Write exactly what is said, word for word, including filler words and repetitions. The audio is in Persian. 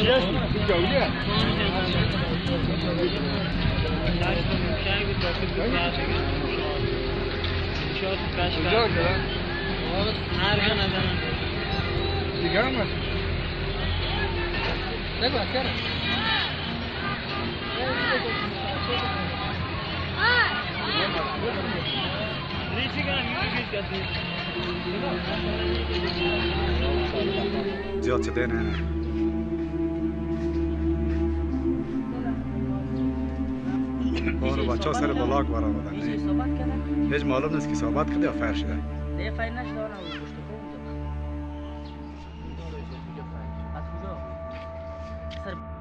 شیش جویه دیگه هم هست نگو اکره زیاد شده نه نه بارو بچه ها سر بلاک بار آمدن هیچ معلوم نیست که صحبت کرده یا فر شده نه فر نشده آنها گوشت خون داد از کجا؟